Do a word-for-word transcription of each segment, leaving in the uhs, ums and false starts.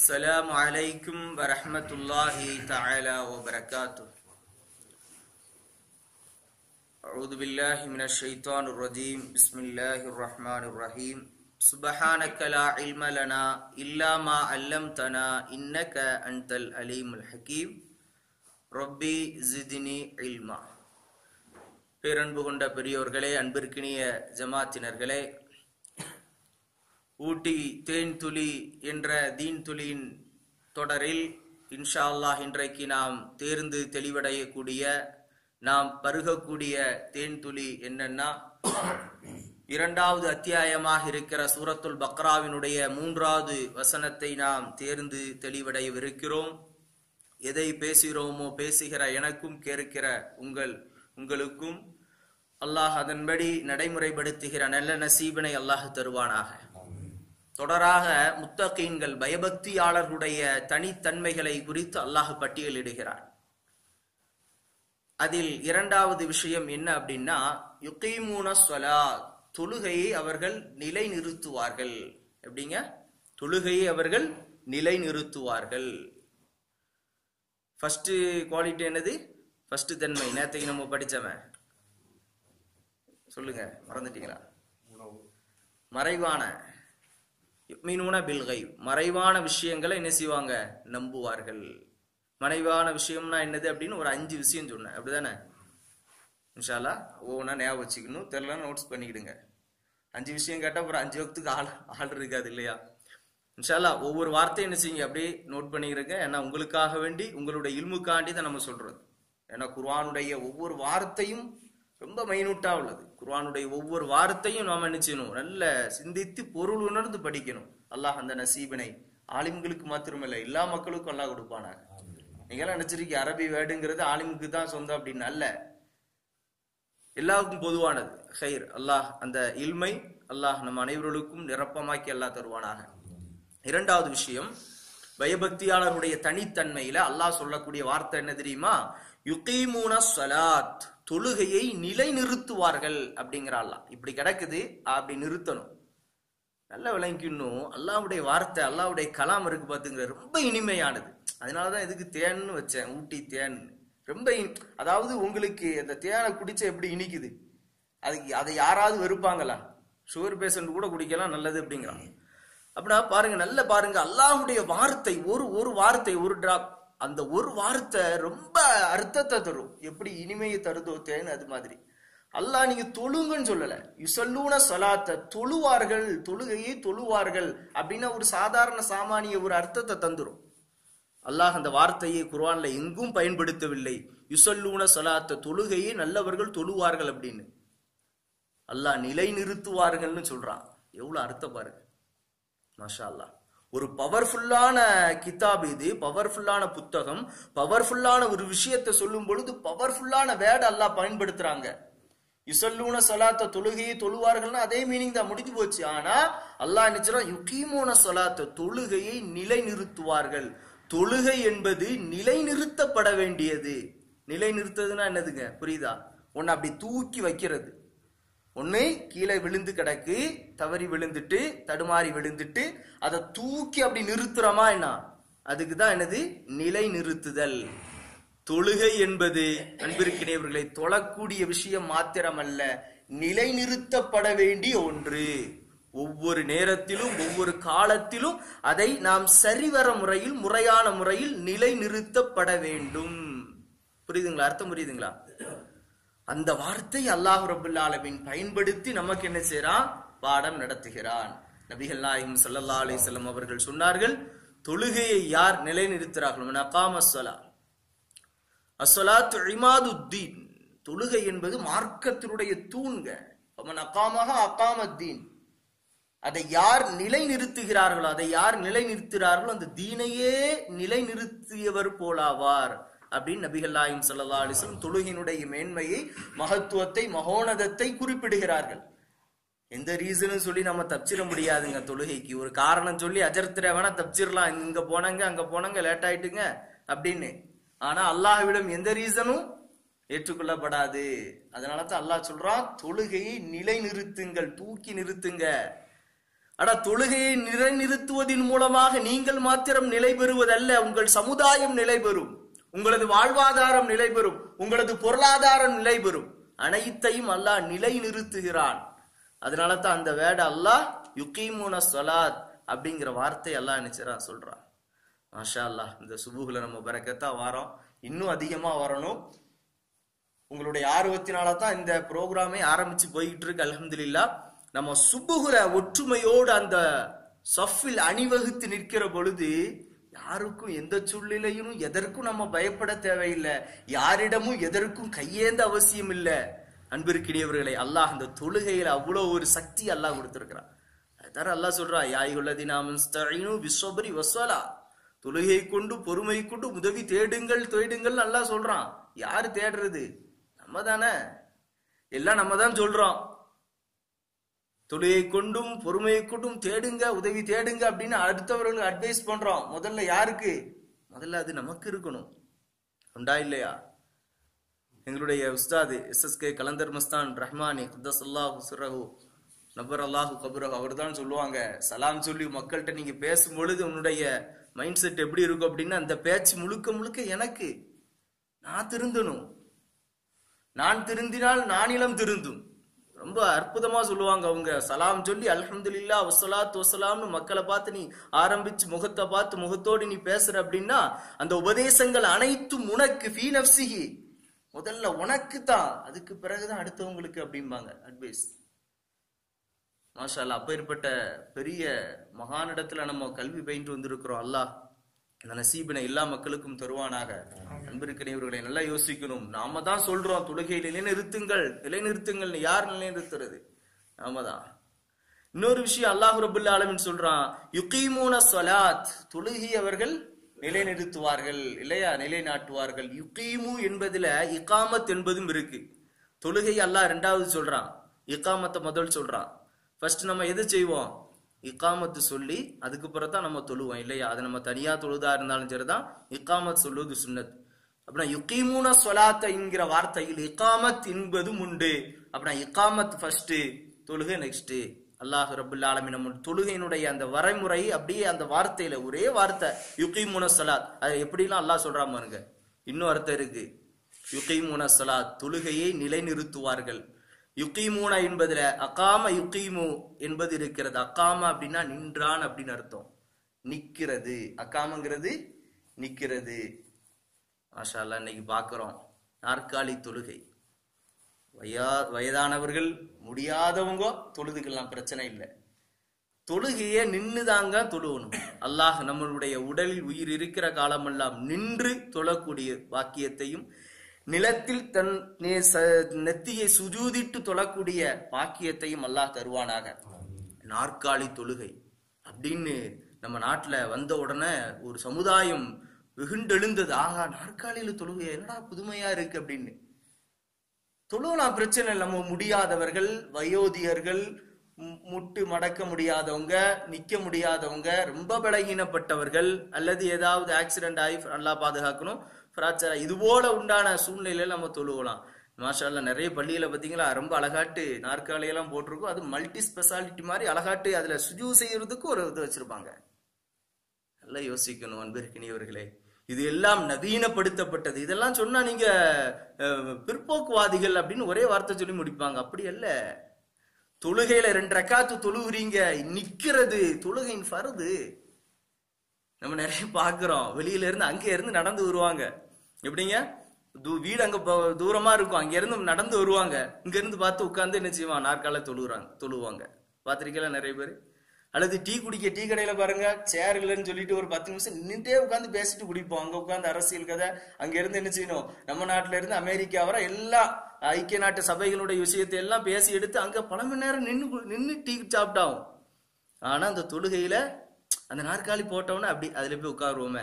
السلام عليكم ورحمة الله تعالى وبركاته. أعوذ بالله من الشيطان الرجيم. بسم الله الرحمن الرحيم. سبحانك لا علم لنا إلا ما علمتنا إنك أنت العليم الحكيم. ربي زدني علما. பேரன்பு கொண்ட பெரியோர்களே, அன்பிற்கினிய ஜமாத்தினர்களே, ஊட்டி தேன் துளி என்ற தீன் துளியின் தொடரில் இன்ஷா அல்லாஹ் இன்றைக்கு நாம் தேர்ந்து தெளிவடையக்கூடிய, நாம் பருகக்கூடிய தேன் துளி என்னன்னா, இரண்டாவது அத்தியாயமாக இருக்கிற சூரத்துல் பக்ராவினுடைய மூன்றாவது வசனத்தை நாம் தேர்ந்து தெளிவடையவிருக்கிறோம். எதை பேசுகிறோமோ பேசுகிற எனக்கும் கேட்கிற உங்கள் உங்களுக்கும் அல்லாஹ் அதன்படி நடைமுறைப்படுத்துகிற நல்ல நசீபினை அல்லாஹ் தருவானாக. தொடராக முத்தகீன்கள் பயபக்தியாளர்களுடைய தனித்தன்மைகளை குறித்து அல்லாஹ் பட்டியலிடுகிறார். அதில் இரண்டாவது விஷயம் என்ன அப்படின்னா, யுகீமூன ஸலாத், தொழுகையை அவர்கள் நிலை நிறுத்துவார்கள். எப்படிங்க? தொழுகையை அவர்கள் நிலை நிறுத்துவார்கள். ஃபர்ஸ்ட் குவாலிட்டி என்னது? ஃபர்ஸ்ட் தன்மை நேத்தைக்கு நம்ம படிச்சவன் சொல்லுங்க, மறந்துட்டீங்களா? மறைவான யுக்மினூன பில் கைப், மறைவான விஷயங்களை என்ன செய்வாங்க? நம்புவார்கள். மறைவான விஷயம்னா என்னது அப்படின்னு ஒரு அஞ்சு விஷயம் சொன்னேன், அப்படிதானே? இன்ஷா அல்லாஹ் ஒவ்வொன்றா ஞாபகம் வச்சுக்கணும், தெரியல நோட்ஸ் பண்ணிக்கிடுங்க. அஞ்சு விஷயம் கேட்டால் அப்புறம் அஞ்சு வகுத்துக்கு ஆள் ஆள் இருக்காது இல்லையா? இன்ஷா அல்லாஹ் ஒவ்வொரு வார்த்தையும் என்ன செய்யுங்க, அப்படியே நோட் பண்ணிக்கிறங்க. ஏன்னா உங்களுக்காக வேண்டி, உங்களுடைய இல்முக்காண்டி தான் நம்ம சொல்றது. ஏன்னா குர்ஆனுடைய ஒவ்வொரு வார்த்தையும் ரொம்ப மைனூட்டா உள்ளது. குர்ஆனுடைய ஒவ்வொரு வார்த்தையும் நாம என்ன செய்யணும்? நல்ல சிந்தித்து பொருள் உணர்ந்து படிக்கணும். அல்லாஹ் அந்த நசீபினை ஆலிம்களுக்கு மாத்திரமில்ல, எல்லா மக்களுக்கும் அல்லாஹ் கொடுப்பானாங்க. நீங்களாம் நினைச்சிருக்கீங்க அரபி வேர்டுங்கிறது ஆலிமுக்கு தான் சொந்தம் அப்படின்னு அல்ல, எல்லாருக்கும் பொதுவானது. ஹைர், அல்லாஹ் அந்த இல்மை அல்லாஹ் நம் அனைவர்களுக்கும் நிரப்பமாக்கி அல்லாஹ் தருவானாக. இரண்டாவது விஷயம், பயபக்தியாளருடைய தனித்தன்மையில அல்லாஹ் சொல்லக்கூடிய வார்த்தை என்ன தெரியுமா? யுகீமூன ஸலாத், தொழுகையை நிலை நிறுத்துவார்கள் அப்படிங்கிற அல்லாஹ். இப்படி கிடக்குது, அப்படி நிறுத்தணும். நல்ல விளங்கிக்கணும். அல்லாஹ்வுடைய வார்த்தை, அல்லாஹ்வுடைய கலாம் இருக்கு பாத்துங்க, ரொம்ப இனிமையானது. அதனாலதான் இதுக்கு தேன்னு வச்சேன், ஊட்டி தேன். ரொம்ப அதாவது உங்களுக்கு அந்த தேனை குடிச்ச எப்படி இனிக்குது, அதுக்கு அதை யாராவது வெறுப்பாங்களா? சுகர் பேஷண்ட் கூட குடிக்கலாம், நல்லது அப்படிங்கிறாங்க. அப்படின்னா பாருங்க, நல்ல பாருங்க, அல்லாஹ்வுடைய வார்த்தை, ஒரு ஒரு வார்த்தை, ஒரு டிராப், அந்த ஒரு வார்த்தை ரொம்ப அர்த்தத்தை தரும். எப்படி இனிமையை தருதோ தேன், அது மாதிரி அல்லாஹ் நீங்க தொழுங்கன்னு சொல்லல, யுஸல்லூன ஸலாத்த, தொழுவார்கள், தொழுகையை தொழுவார்கள் அப்படின்னா ஒரு சாதாரண சாமானிய ஒரு அர்த்தத்தை தந்துரும். அல்லாஹ் அந்த வார்த்தையை குர்ஆன்ல எங்கும் பயன்படுத்தவில்லை. யுஸல்லூன ஸலாத்த, தொழுகையை நல்லவர்கள் தொழுவார்கள் அப்படின்னு. அல்லாஹ் நிலை நிறுத்துவார்கள்னு சொல்றான். எவ்வளவு அர்த்தம் பாருங்க, மாஷா அல்லாஹ். ஒரு பவர்ஃபுல்லான கிதாப் இது, பவர்ஃபுல்லான புத்தகம், பவர்ஃபுல்லான ஒரு விஷயத்தை சொல்லும் பொழுது பவர்ஃபுல்லான வேர்ட் அல்லாஹ் பயன்படுத்துறாங்க. யுஸல்லூன ஸலாத்த, தொழுகையை தொழுவார்கள்னா அதே மீனிங் தான், முடிஞ்சு போச்சு. ஆனா அல்லாஹ் என்ன சொல்றான்? யுகீமூன ஸலாத்த, தொழுகையை நிலை நிறுத்துவார்கள். தொழுகை என்பது நிலை நிறுத்தப்பட வேண்டியது. நிலை நிறுத்ததுன்னா என்னதுங்க? புரியுதா? ஒன்னு அப்படி தூக்கி வைக்கிறது, ஒன்னு கீழே விழுந்து கிடக்கு, தவறி விழுந்துட்டு தடுமாறி விழுந்துட்டு அதை தூக்கி அப்படி நிறுத்துறமா என்ன, அதுக்குதான் என்னது? நிலை நிறுத்துதல். தொழுகை என்பது அன்பிற்கினியவர்களை தொழக்கூடிய விஷயம் மாத்திரமல்ல, நிலை நிறுத்தப்பட வேண்டிய ஒன்று. ஒவ்வொரு நேரத்திலும் ஒவ்வொரு காலத்திலும் அதை நாம் சரிவர முறையில், முறையான முறையில் நிலை நிறுத்தப்பட வேண்டும். புரியுதுங்களா? அர்த்தம் புரியுதுங்களா? அந்த வார்த்தை அல்லாஹ் ரப்பல் ஆலமீன் பயன்படுத்தி நமக்கு என்ன செய்றான்? பாடம் நடத்துகிறான். நபிகள் நாயகம் ஸல்லல்லாஹு அலைஹி வஸல்லம் அவர்கள் சொன்னார்கள், தொழுகையை யார் நிலைநிறுத்துகிறார்களோ, அகாமஸ் ஸலாத், அஸ்ஸலாத்து இமாதுத்தீன், தொழுகை என்பது மார்க்கத்தினுடைய தூண்க. அவன் அகாமஹா அகாமத்தீன், அதை யார் நிலை நிறுத்துகிறார்களோ, அதை யார் நிலை நிறுத்துகிறார்களோ அந்த தீனையே நிலை நிறுத்தியவர் போலாவார் அப்படின்னு நபிகள் நாயகம் ஸல்லல்லாஹு அலைஹி வஸல்லம் தொழுகையினுடைய மேன்மையை, மகத்துவத்தை, மகோனதத்தை குறிப்பிடுகிறார்கள். எந்த ரீசனும் சொல்லி நம்ம தப்சிர முடியாதுங்க. தொழுகைக்கு ஒரு காரணம் சொல்லி அஜர்த்திர வேணா தப்சிரலாம், இங்க போனாங்க அங்க போனாங்க லேட் ஆயிட்டுங்க அப்படின்னு. ஆனா அல்லாஹ்விடம் எந்த ரீசனும் ஏற்றுக்கொள்ளப்படாது. அதனால தான் அல்லாஹ் சொல்றான், தொழுகையை நிலை நிறுத்துங்கள், தூக்கி நிறுத்துங்க. ஆனா தொழுகையை நிலைநிறுத்துவதன் மூலமாக நீங்கள் மாத்திரம் நிலை பெறுவதல்ல, உங்கள் சமுதாயம் நிலை பெறும், உங்களது வாழ்வாதாரம் நிலை பெறும், உங்களது பொருளாதாரம் நிலை பெறும். அனைத்தையும் அல்லாஹ் நிலை நிறுத்துகிறான். அதனால தான் அந்த வேட அல்லாஹ் யுகீமுன ஸலாத் அப்படிங்கிற வார்த்தை அல்லாஹ் நினைச்சா சொல்றான். மாஷா அல்லாஹ், இந்த சுபுகுல நம்ம பரக்கத்தா வாரோம், இன்னும் அதிகமா வரணும். உங்களுடைய ஆர்வத்தினால தான் இந்த ப்ரோக்ராமே ஆரம்பிச்சு போய்கிட்டு இருக்கு. அல்ஹம்துலில்லாஹ். நம்ம சுபுகுல ஒற்றுமையோடு அந்த சஃபில் அணிவகுத்து நிற்கிற பொழுது யாருக்கும் எந்த சூழ்நிலையும் எதற்கும் நம்ம பயப்பட தேவையில்லை, யாரிடமும் எதற்கும் கையேந்த அவசியம் இல்லை. அன்பிற்கிடையவர்களை, அல்லாஹ் அந்த தொழுகையில அவ்வளவு ஒரு சக்தி அல்லாஹ் கொடுத்திருக்கிறான். அதான் அல்லாஹ் சொல்றா, யாயுல்லதீனாமஸ்தஈனு பிஸ்ஸப்ரி வஸ்ஸலா, தொழுகை கொண்டு பொறுமை கொண்டு உதவி தேடுங்கள் தேடுங்கள் அல்லாஹ் சொல்றான். யாரு தேடுறது? நம்ம தானே, எல்லாம் நம்ம தான் சொல்றோம். தொழுகை கொண்டும் பொறுமையை கொண்டும் தேடுங்க, உதவி தேடுங்க அப்படின்னு அடுத்தவர்களுக்கு அட்வைஸ் பண்றோம். முதல்ல யாருக்கு? முதல்ல அது நமக்கு இருக்கணும். உண்டா இல்லையா? எங்களுடைய உஸ்தாது S S K Qalandar Mastan Rahmani குத்தஸல்லாஹு சிர்ரஹு நபர் அல்லாஹு கபரஹு அவர் தான் சொல்லுவாங்க, சலாம் சொல்லி மக்கள்கிட்ட நீங்க பேசும் பொழுது உன்னுடைய மைண்ட் செட் எப்படி இருக்கும் அப்படின்னா, அந்த பேச்சு முழுக்க முழுக்க எனக்கு, நான் திருந்தணும், நான் திருந்தினால் நானிலம் திருந்தும். ரொம்ப அற்புதமா சொல்லுவாங்க அவங்க. சலாம் சொல்லி அல்ஹம்துலில்லாஹ் வஸ்ஸலாத்து வஸ்ஸலாம்னு மக்களை பார்த்து நீ ஆரம்பிச்சு முகத்தை பார்த்து முகத்தோடு நீ பேசுற அப்படின்னா, அந்த உபதேசங்கள் அனைத்தும் உனக்கு ஃபீ நஃப்ஸிஹி, முதல்ல உனக்கு தான், அதுக்கு பிறகுதான் அடுத்தவங்களுக்கு அப்படிம்பாங்க அட்வைஸ். மாஷா அல்லாஹ், அப்பேற்பட்ட பெரிய மகானிடத்துல நம்ம கல்வி பயின்று வந்திருக்கிறோம். அல்லாஹ் அந்த நசீபினை எல்லா மக்களுக்கும் தருவானாக. அன்பிற்கிடையவர்களை நல்லா யோசிக்கணும். நாம தான் சொல்றோம் தொழுகையில் நிலைநிறுத்துங்கள் நிலைநிறுத்துங்கள், யார் நிலைநிறுத்துறது? நாம தான். இன்னொரு விஷயம் அல்லாஹ் ரப்புல் ஆலமீன் சொல்றான், யுகீமுன ஸலாத், தொழுகை அவர்கள் நிலைநிறுத்துவார்கள் இல்லையா, நிலைநாட்டுவார்கள். யுகீமு என்பதுல இகாமத் என்பதும் இருக்கு. தொழுகை அல்லாஹ் ரெண்டாவது சொல்றான், இகாமத்தை முதல் சொல்றான். ஃபர்ஸ்ட் நம்ம எது செய்வோம்? இகாமத்து சொல்லி அதுக்கு பிறகு தான் நம்ம தொழுவோம் இல்லையா. அது நம்ம தனியா தொழுதா இருந்தாலும் சரிதான், இகாமத் சொல்லுவது சுன்னத். அப்படின்னா யுகீமுன ஸலாத் என்கிற வார்த்தையில் இகாமத் என்பதும் உண்டு. அப்படின்னா இகாமத் ஃபர்ஸ்ட், தொழுகை நெக்ஸ்ட். அல்லாஹ் ரப்புல் ஆலமீன் நம்ம தொழுகையினுடைய அந்த வரைமுறை அப்படியே அந்த வார்த்தையில ஒரே வார்த்தை யுகீமுன ஸலாத், அது எப்படிலாம் அல்லாஹ் சொல்றான் பாருங்க. இன்னும் அர்த்தம் இருக்கு. யுகீமுன ஸலாத், தொழுகையை நிலைநிறுத்துவார்கள். யுகீமுன என்பதுல அகாம யுகீமு என்பது இருக்கிறது. அகாம அப்படின்னா நின்றான் அப்படின்னு அர்த்தம், நிக்கிறது. அகாமங்கிறது நிக்கிறது. மாஷா அல்லாஹ், இன்னைக்கு பாக்குறோம் நாற்காலி தொழுகை. வயா வயதானவர்கள் முடியாதவங்க தொழுதுக்கலாம், பிரச்சனை இல்லை. தொழுகைய நின்னுதாங்க தொழுவணும். அல்லாஹ் நம்மளுடைய உடலில் உயிர் இருக்கிற காலமெல்லாம் நின்று தொழக்கூடிய பாக்கியத்தையும், நிலத்தில் தன் நெத்தியை சுஜூதிட்டு தொழக்கூடிய பாக்கியத்தையும் அல்லாஹ் தருவானாக. நாற்காலி தொழுகை அப்படின்னு நம்ம நாட்டுல வந்த உடனே ஒரு சமுதாயம் வெகுண்டெழுந்தது. ஆகா, நாற்காலியில தொழுகை என்னடா புதுமையா இருக்கு அப்படின்னு. தொழுவலாம், பிரச்சனை இல்லை. நம்ம முடியாதவர்கள், வயோதிகர்கள், முட்டு மடக்க முடியாதவங்க, நிக்க முடியாதவங்க, ரொம்ப பலகீனப்பட்டவர்கள், அல்லது ஏதாவது ஆக்சிடென்ட் ஆகி அல்லாஹ் பாதுகாக்கணும், இது போல உண்டான சூழ்நிலையில நம்ம தொழுவலாம். மாஷா அல்லாஹ், நிறைய பள்ளியில பாத்தீங்களா ரொம்ப அழகாட்டு நாற்காலியெல்லாம் போட்டிருக்கும். அது மல்டி ஸ்பெஷாலிட்டி மாதிரி அழகாட்டு அதுல சுஜூ செய்யறதுக்கு ஒரு இது வச்சிருப்பாங்க. நல்லா யோசிக்கணும் அன்பிற்கினியவர்களே. இது எல்லாம் நவீனப்படுத்தப்பட்டது. இதெல்லாம் சொன்னா நீங்க பிற்போக்குவாதிகள் அப்படின்னு ஒரே வார்த்தை சொல்லி முடிப்பாங்க. அப்படி அல்ல. தொழுகையில ரெண்டு ரக்காத்து தொழுகிறீங்க, நிக்கிறது தொழுகையின் ஃபர்து. நம்ம நிறைய பாக்குறோம், வெளியில இருந்து அங்க இருந்து நடந்து வருவாங்க. எப்படிங்க, வீடு அங்க தூரமா இருக்கும், அங்க இருந்து நடந்து வருவாங்க, இங்க இருந்து பார்த்து உட்கார்ந்து என்ன செய்வாங்க, நாற்கால தொழுகிறாங்க தொழுவாங்க. பாத்திரிக்கையில நிறைய பேர். அல்லது டீ குடிக்க டீ கடையில பாருங்க, சேர் இல்லைன்னு சொல்லிட்டு ஒரு பத்து நிமிஷம் நின்றுட்டே உட்காந்து பேசிட்டு குடிப்போம். அங்க உட்காந்து அரசியல் கதை, அங்க இருந்து என்ன செய்யணும், நம்ம நாட்டுல இருந்து அமெரிக்கா வர எல்லா ஐக்கிய நாட்டு சபைகளுடைய விஷயத்தை எல்லாம் பேசி எடுத்து அங்க பல மணி நேரம் நின்று நின்று டீ சாப்பிட்டாகும். ஆனா அந்த தொழுகையில அந்த நாற்காலி போட்டவன அப்படி அதுல போய் உட்காருவோமே.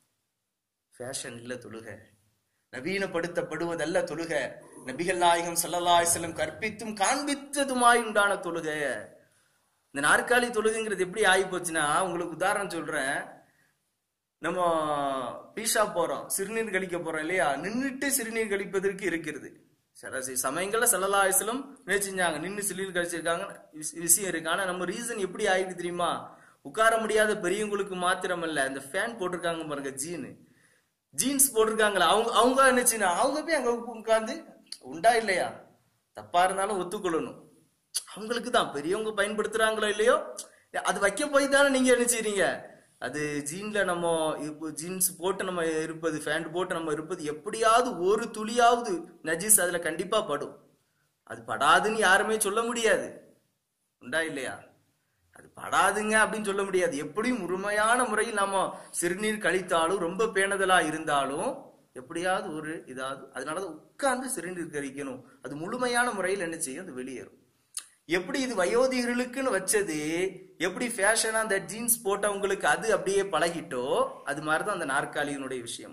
ஃபேஷன் இல்ல தொழுகை, நவீனப்படுத்தப்படுவதல்ல தொழுகை. நபிகள் நாயகம் ஸல்லல்லாஹு அலைஹி வஸல்லம் கற்பித்தும் காண்பித்ததுமாய் உண்டான தொழுகை. இந்த நாற்காலி தொழுகைங்கிறது எப்படி ஆகி போச்சுன்னா, உங்களுக்கு உதாரணம் சொல்றேன். நம்ம பீஷா போறோம், சிறுநீர் கழிக்க போறோம் இல்லையா, நின்றுட்டு சிறுநீர் கழிப்பதற்கு இருக்கிறது. சில சமயங்கள்ல ஸல்லல்லாஹு அலைஹி வஸல்லம் நினைச்சிருந்தாங்க நின்று சிலிர் கழிச்சிருக்காங்க விஷயம் இருக்கு. ஆனா நம்ம ரீசன் எப்படி ஆயிடுது தெரியுமா? உட்கார முடியாத பெரியவங்களுக்கு மாத்திரம் இல்ல, இந்த ஃபேன் போட்டிருக்காங்க பாருங்க, ஜீனு ஜீன்ஸ் போட்டிருக்காங்களா, அவங்க அவங்க நினைச்சுன்னா அவங்க போய் அங்க உட்கார்ந்து உண்டா இல்லையா, தப்பா இருந்தாலும் ஒத்துக்கொள்ளணும். அவங்களுக்கு தான் பெரியவங்க பயன்படுத்துறாங்களோ இல்லையோ, அது வைக்க போய் தானே நீங்க நினைச்சுறீங்க. அது ஜீன்ல நம்ம இப்போ ஜீன்ஸ் போட்டு நம்ம இருப்பது, ஃபேண்ட் போட்டு நம்ம இருப்பது, எப்படியாவது ஒரு துளியாவது நஜீஸ் அதுல கண்டிப்பா படும். அது படாதுன்னு யாருமே சொல்ல முடியாது, உண்டா இல்லையா? அது படாதுங்க அப்படின்னு சொல்ல முடியாது. எப்படியும் முழுமையான முறையில் நம்ம சிறுநீர் கழித்தாலும் ரொம்ப பேணுதலா இருந்தாலும் எப்படியாவது ஒரு இதாவது, அதனாலதான் உட்கார்ந்து சிறுநீர் கழிக்கணும். அது முழுமையான முறையில் என்ன செய்யும், அது வெளியேறும். எப்படி இது வயோதிகர்களுக்குன்னு வச்சது, எப்படி ஃபேஷனா அந்த ஜீன்ஸ் போட்டவங்களுக்கு அது அப்படியே பழகிட்டோ, அது மாதிரிதான் அந்த நாற்காலியினுடைய விஷயம்.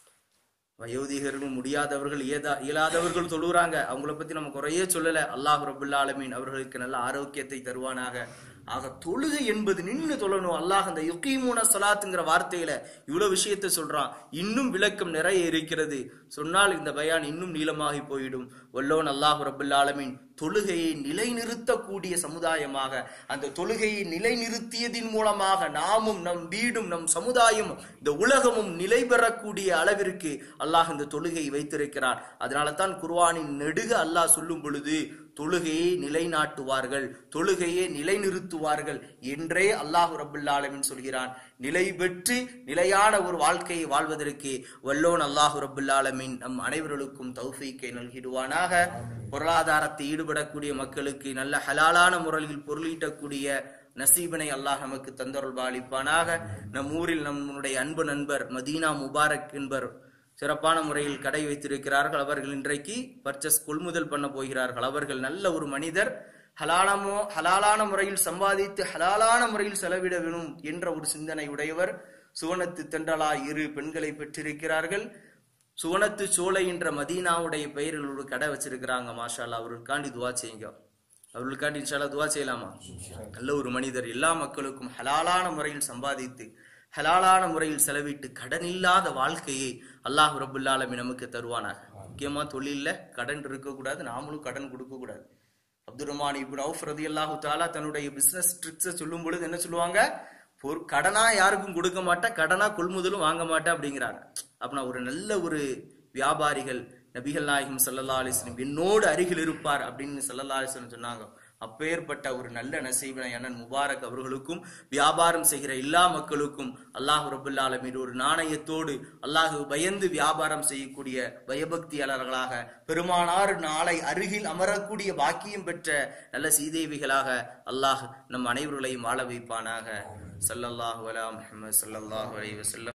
வயோதிகர்கள் முடியாதவர்கள் ஏதா இயலாதவர்கள் சொல்லுறாங்க, அவங்கள பத்தி நம்ம குறையே சொல்லல. அல்லாஹ் ரப்புல் ஆலமீன் அவர்களுக்கு நல்ல ஆரோக்கியத்தை தருவானாக. ஆக தொழுகை என்பது நின்று தொழணும். அல்லாஹ் அந்த யுகீமுன ஸலாத்துங்கிற வார்த்தையில இவ்வளவு விஷயத்தை சொல்றான். இன்னும் விளக்கம் நிறைய இருக்கிறது, சொன்னால் இந்த பயான் இன்னும் நீளமாகி போயிடும். வல்லோன் அல்லாஹ் ரப்புல் ஆலமீன் தொழுகையை நிலைநிறுத்தக்கூடிய சமுதாயமாக, அந்த தொழுகையை நிலைநிறுத்தியதின் மூலமாக நாமும் நம் வீடும் நம் சமுதாயமும் இந்த உலகமும் நிலை பெறக்கூடிய அளவிற்கு அல்லாஹ் இந்த தொழுகையை வைத்திருக்கிறார். அதனால தான் குர்ஆனின் நெடுக அல்லாஹ் சொல்லும் பொழுது தொழுகையை நிலைநாட்டுவார்கள், தொழுகையை நிலைநிறுத்துவார்கள் என்றே அல்லாஹ் ரப்புல் ஆலமீன் சொல்கிறான். நிலை பெற்று நிலையான ஒரு வாழ்க்கையை வாழ்வதற்கு வல்லோன் அல்லாஹ் ரப்புல் ஆலமீன் நம் அனைவர்களுக்கும் தௌஃபீக்கை நல்கிடுவானாக. பொருளாதாரத்தை ஈடுபடக்கூடிய மக்களுக்கு நல்ல ஹலாலான முறையில் பொருளீட்டக்கூடிய நசீபனை அல்லாஹ் நமக்கு தந்தருள் பாலிப்பானாக. நம் ஊரில் நம்முடைய அன்பு நண்பர் மதீனா முபாரக் என்பர் சிறப்பான முறையில் கடை வைத்திருக்கிறார்கள். அவர்கள் இன்றைக்கு பர்ச்சேஸ் கொள்முதல் பண்ண போகிறார்கள். அவர்கள் நல்ல ஒரு மனிதர், ஹலாலமோ ஹலாலான முறையில் சம்பாதித்து ஹலாலான முறையில் செலவிட வேணும் என்ற ஒரு சிந்தனை உடையவர். சுவனத்து தென்றலா இரு பெண்களை பெற்றிருக்கிறார்கள். சுவனத்து சோலை என்ற மதீனாவுடைய பெயரில் ஒரு கடை வச்சிருக்கிறாங்க. மாஷா அல்லாஹ், அவர்களுக்காண்டி துவா செய்யுங்க. அவர்களுக்காண்டி இன்ஷா அல்லாஹ் துவா செய்யலாமா? நல்ல ஒரு மனிதர், எல்லா மக்களுக்கும் ஹலாலான முறையில் சம்பாதித்து ஹலாலான முறையில் செலவிட்டு கடன் இல்லாத வாழ்க்கையை அல்லாஹ் ரப்புல் ஆலமீன் நமக்கு தருவானாக. முக்கியமா தொழில கடன் இருக்கக்கூடாது, நாமளும் கடன் கொடுக்க கூடாது. அப்துர் ரஹ்மான் இப்னு அவுஃப் ரலியல்லாஹு தஆலா தன்னுடைய பிசினஸ் ட்ரிக்ஸை சொல்லும் பொழுது என்ன சொல்லுவாங்க, கடனா யாருக்கும் கொடுக்க மாட்டேன், கடனா கொள்முதலும் வாங்க மாட்டேன் அப்படிங்கிறாங்க. அப்படின்னா ஒரு நல்ல ஒரு வியாபாரிகள் நபிகள் நாயகம் ஸல்லல்லாஹு அலைஹி வஸல்லம் என்னோடு அருகில் இருப்பார் அப்படின்னு ஸல்லல்லாஹு அலைஹி வஸல்லம் சொன்னாங்க. அப்பேற்பட்ட ஒரு நல்ல நசீபனை அண்ணன் முபாரக் அவர்களுக்கும் வியாபாரம் செய்கிற எல்லா மக்களுக்கும் அல்லாஹ் ரப்புல் ஆலமீன் ஒரு நாணயத்தோடு அல்லாஹ் பயந்து வியாபாரம் செய்யக்கூடிய பயபக்தியாளர்களாக, பெருமானார் நாளை அருகில் அமரக்கூடிய பாக்கியம் பெற்ற நல்ல சீதேவிகளாக அல்லாஹ் நம் அனைவர்களையும் வாழ வைப்பானாக. ஸல்லல்லாஹு அலா முஹம்மது ஸல்லல்லாஹு அலைஹி வஸல்லம்.